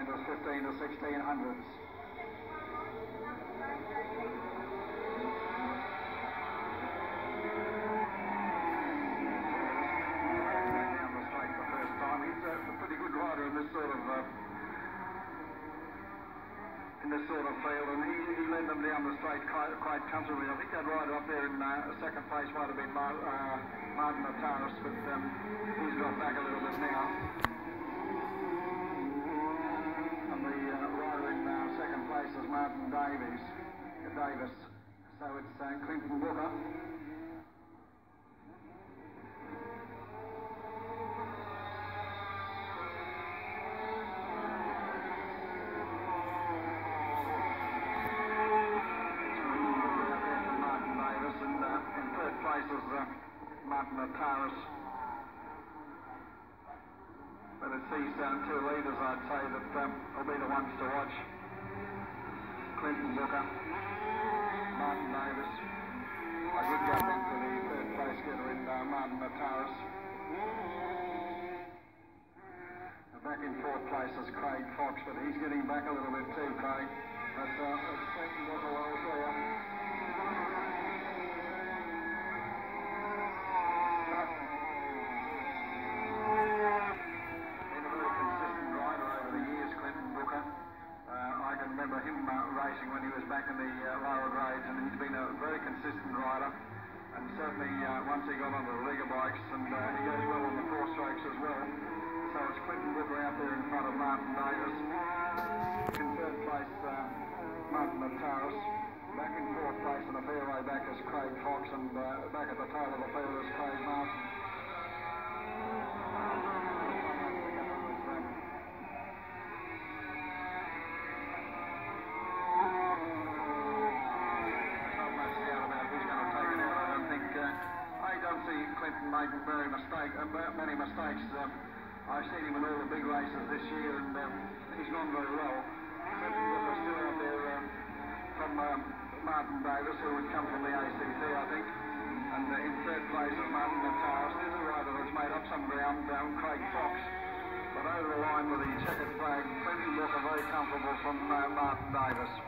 meters, 15 to 16 hundredths. Down the straight the first time. He's a pretty good rider in this sort of field, and he led them down the straight quite comfortably. I think that rider up there in second place might have been Naturus, but he's dropped back a little bit now. And the rider in second place is Davis. So it's Clinton Booker. Naturus. But it's these two leaders, I'd say, that will be the ones to watch. Clinton Booker, Martin Davis. A good jump into the third place getter in Naturus. Back in fourth place is Craig Fox, but he's getting back a little bit too, Craig. But it's Clinton Booker well there. Racing when he was back in the lower grades, and he's been a very consistent rider, and certainly once he got onto the rigger bikes, and he goes well on the four strokes as well. So it's Clinton Booker out there in front of Martin Davis. In third place, Martin Naturus. Back in fourth place and a fair way back is Craig Fox, and back at the tail of the field is Craig Martin. Clinton making many mistakes. I've seen him in all the big races this year, and he's gone very well. Clinton Booker still out there from Martin Davis, who would come from the ACT, I think. And in third place is Martin Naturus. There's a rider that's made up some ground, Craig Fox. But over the line with the checkered flag, Clinton Booker very comfortable from Martin Davis.